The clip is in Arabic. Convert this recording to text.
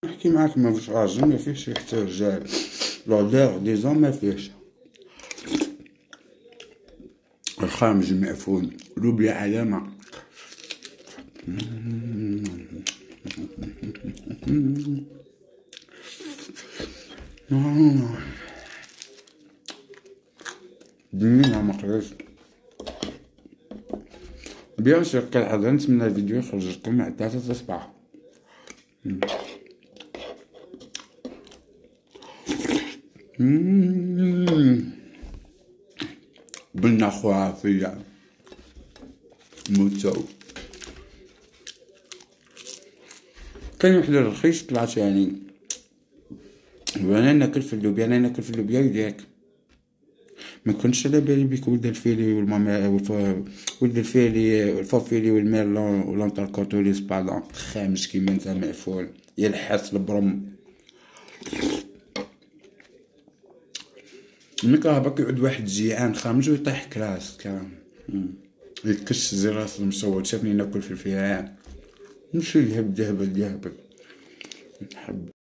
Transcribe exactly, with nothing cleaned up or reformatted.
نحكي معاك ما فيش راجل ما فيهش حتى رجال لودير ديزون ما فيهش الخامج المعفون لوبيا علامة دنيا مقريش بيان سور كالعادة نتمنى الفيديو يخرج لكم مع ثلاثة الصباح. بنا خرافية موتو. كاين واحد الرخيص طلعت يعني وانا ناكل في اللوبيا انا ناكل في اللوبيا يديك ما كنتش على بالي بيك ولد الفيلي والماما ولد الفيلي والفوفيلي والميرلون والانتركوت والسبادون خامس كيما انت معفول يلحس البرم. ملي هباك يعود واحد جيعان خامج ويطيح كلاس كان يكش زي راس المصوت شافني ناكل في الفيران نمشي لهب دهبل دهبل نحب